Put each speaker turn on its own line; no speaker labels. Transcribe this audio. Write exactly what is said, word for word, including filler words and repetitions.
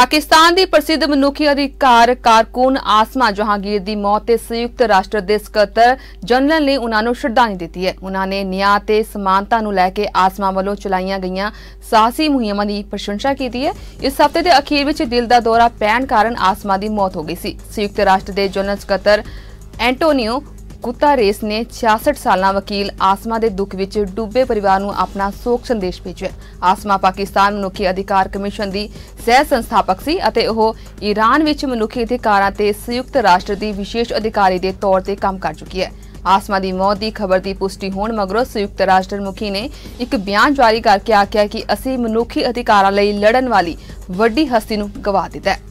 पाकिस्तान की प्रसिद्ध मनुखी अधिकार कारकुन आसमा जहांगीर की मौत ते संयुक्त राष्ट्र के सकत्तर जनरल ने उन्होंने श्रद्धांजलि दी है। उन्होंने न्याय ते समानता नूं लैके आसमा वालों चलाईयां गईयां साहसी मुहिमां की प्रशंसा की है। इस हफ्ते के अखीर में दिल का दौरा पैण कारण आसमा की मौत हो गई सी। संयुक्त राष्ट्र के जनरल सकत्तर एंटोनियो गुतारेस ने छियासठ साल वकील आसमा के दुख विच डूबे परिवार नूं अपना सोग संदेश भेजिया। आसमा पाकिस्तान मनुखी अधिकार कमीशन की सह संस्थापक सी अते ओह ईरान विच मनुखी अधिकारां ते संयुक्त राष्ट्र की विशेष अधिकारी के तौर पर काम कर चुकी है। आसमा की मौत की खबर की पुष्टि होने मगरों संयुक्त राष्ट्र मुखी ने एक बयान जारी करके आख्या कि असीं मनुखी अधिकारां लई लड़न वाली वड्डी हस्ती नूं गवा दित्ता है।